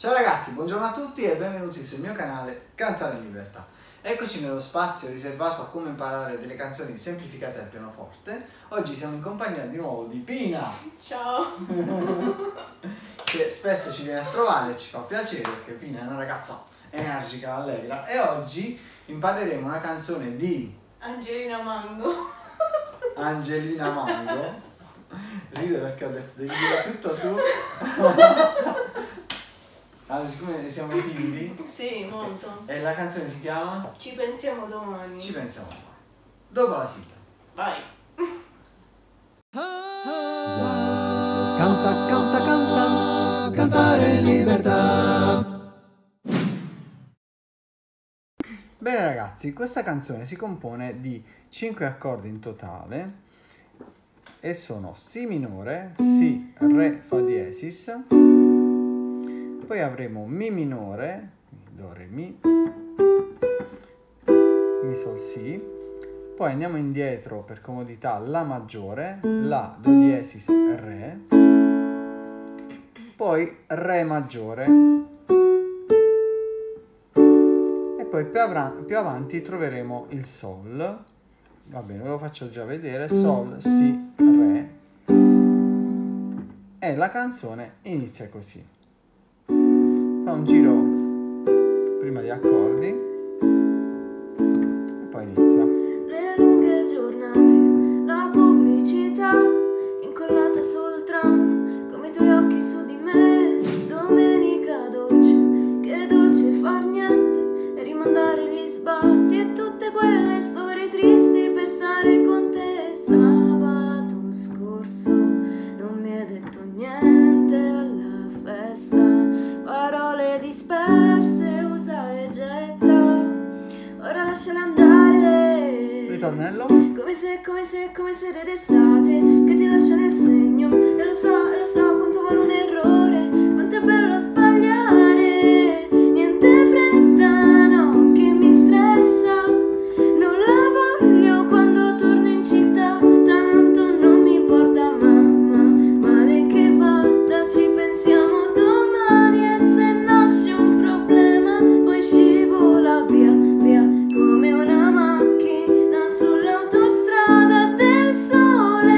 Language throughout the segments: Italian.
Ciao ragazzi, buongiorno a tutti e benvenuti sul mio canale Cantare in Libertà. Eccoci nello spazio riservato a come imparare delle canzoni semplificate al pianoforte. Oggi siamo in compagnia di nuovo di Pina. Ciao! Che spesso ci viene a trovare e ci fa piacere perché Pina è una ragazza energica, allegra. E oggi impareremo una canzone di Angelina Mango. Angelina Mango. Rido perché ho detto devi dire tutto tu. Allora, siccome siamo timidi. Sì, molto. E la canzone si chiama? Ci pensiamo domani. Ci pensiamo domani. Dopo la sigla. Vai. Canta, canta, canta, cantare in libertà. Bene ragazzi, questa canzone si compone di 5 accordi in totale e sono Si minore, Si, Re, Fa diesis, poi avremo Mi minore, Do, Re, Mi, Mi, Sol, Si, poi andiamo indietro per comodità La maggiore, La, Do diesis, Re, poi Re maggiore e poi più avanti troveremo il Sol. Va bene, ve lo faccio già vedere. Sol, Si, Re e la canzone inizia così. Fa un giro prima di accordi e poi inizia. Le lunghe giornate, la pubblicità incollata sul tram, come i tuoi occhi su di me. Domenica dolce, che dolce far niente e rimandare gli sbatti e tutte quelle storie tristi per stare con te. Sabato scorso non mi hai detto niente alla festa, parole disperse, usa e getta, ora lasciala andare. Ritornello. Come se d'estate che ti lascia nel segno. E lo so quanto vale un errore, quanto è bello sbagliare. Niente fretta, no, che mi stressa. Non la voglio quando torno in città, tanto non mi importa mamma, male che vada, ci pensiamo domani. E se nasce un problema poi scivola via, via come una macchina sull'autostrada del sole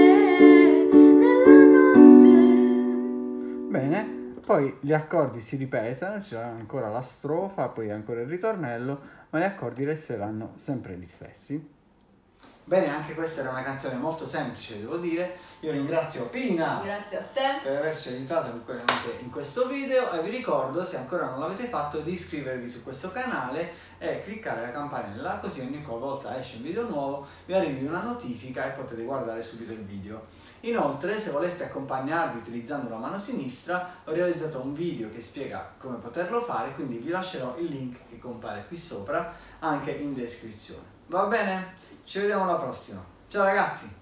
nella notte. Bene, poi gli accordi si ripetono, c'è ancora la strofa, poi ancora il ritornello, ma gli accordi resteranno sempre gli stessi. Bene, anche questa era una canzone molto semplice, devo dire. Io ringrazio Pina Grazie a te. per averci aiutato anche in questo video e vi ricordo, se ancora non l'avete fatto, di iscrivervi su questo canale e cliccare la campanella, così ogni volta esce un video nuovo vi arrivi una notifica e potete guardare subito il video. Inoltre, se voleste accompagnarvi utilizzando la mano sinistra, ho realizzato un video che spiega come poterlo fare, quindi vi lascerò il link che compare qui sopra anche in descrizione. Va bene? Ci vediamo alla prossima. Ciao ragazzi!